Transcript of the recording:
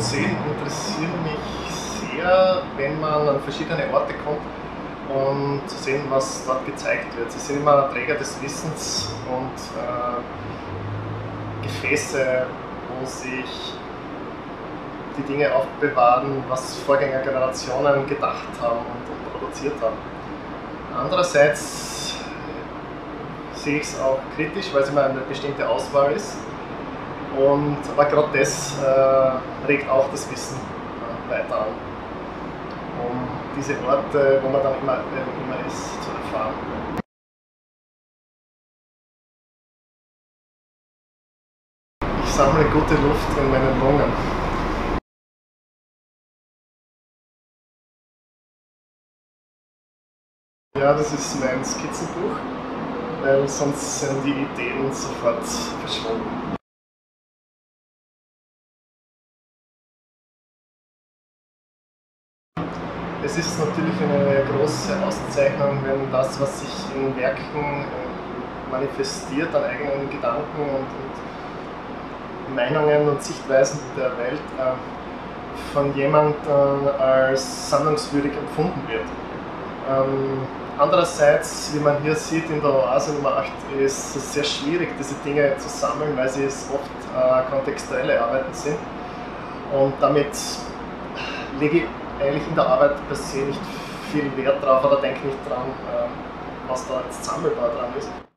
Museen interessieren mich sehr, wenn man an verschiedene Orte kommt und zu sehen, was dort gezeigt wird. Sie sind immer Träger des Wissens und Gefäße, wo sich die Dinge aufbewahren, was Vorgängergenerationen gedacht haben und produziert haben. Andererseits sehe ich es auch kritisch, weil es immer eine bestimmte Auswahl ist. Aber gerade das regt auch das Wissen weiter an, um diese Orte, wo man dann immer ist, zu erfahren. Ich sammle gute Luft in meinen Lungen. Ja, das ist mein Skizzenbuch, weil sonst sind die Ideen sofort verschwunden. Es ist natürlich eine große Auszeichnung, wenn das, was sich in Werken manifestiert, an eigenen Gedanken und Meinungen und Sichtweisen der Welt, von jemandem als sammlungswürdig empfunden wird. Andererseits, wie man hier sieht in der Oase Nummer 8, ist es sehr schwierig, diese Dinge zu sammeln, weil sie oft kontextuelle Arbeiten sind. Und damit lege ich eigentlich in der Arbeit per se nicht viel Wert drauf oder denke nicht dran, was da jetzt sammelbar dran ist.